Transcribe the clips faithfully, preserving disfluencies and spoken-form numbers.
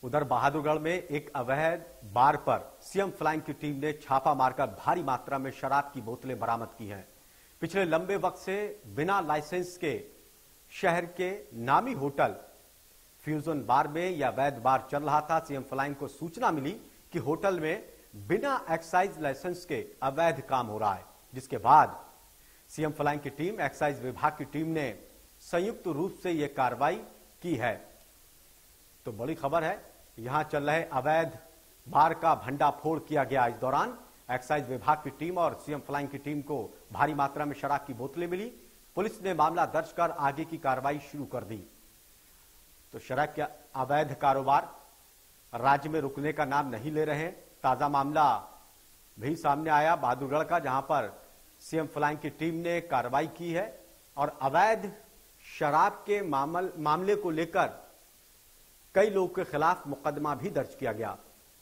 उधर बहादुरगढ़ में एक अवैध बार पर सीएम फ्लाइंग की टीम ने छापा मारकर भारी मात्रा में शराब की बोतलें बरामद की हैं। पिछले लंबे वक्त से बिना लाइसेंस के शहर के नामी होटल फ्यूजन बार में यह अवैध बार चल रहा था। सीएम फ्लाइंग को सूचना मिली कि होटल में बिना एक्साइज लाइसेंस के अवैध काम हो रहा है, जिसके बाद सीएम फ्लाइंग की टीम, एक्साइज विभाग की टीम ने संयुक्त रूप से यह कार्रवाई की है। तो बड़ी खबर है, यहां चल रहे अवैध बार का भंडाफोड़ किया गया। इस दौरान एक्साइज विभाग की टीम और सीएम फ्लाइंग की टीम को भारी मात्रा में शराब की बोतलें मिली। पुलिस ने मामला दर्ज कर आगे की कार्रवाई शुरू कर दी। तो शराब के अवैध कारोबार राज्य में रुकने का नाम नहीं ले रहे। ताजा मामला भी सामने आया बहादुरगढ़ का, जहां पर सीएम फ्लाइंग की टीम ने कार्रवाई की है और अवैध शराब के मामल, मामले को लेकर कई लोगों के खिलाफ मुकदमा भी दर्ज किया गया।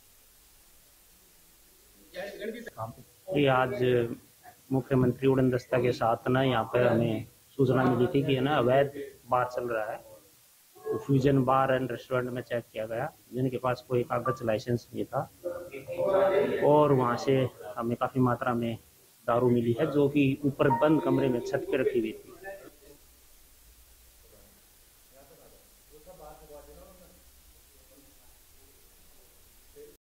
ये आज मुख्यमंत्री उड़न दस्ता के साथ ना यहाँ पर हमें सूचना मिली थी कि है ना अवैध बार चल रहा है। तो फ्यूजन बार एंड रेस्टोरेंट में चेक किया गया, जिनके पास कोई कागज लाइसेंस नहीं था, और वहाँ से हमें काफी मात्रा में दारू मिली है, जो कि ऊपर बंद कमरे में छत पे रखी हुई थी।